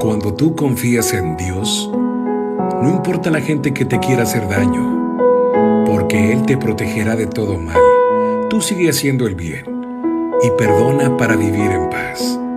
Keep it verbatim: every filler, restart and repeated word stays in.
Cuando tú confías en Dios, no importa la gente que te quiera hacer daño, porque Él te protegerá de todo mal. Tú sigue haciendo el bien y perdona para vivir en paz.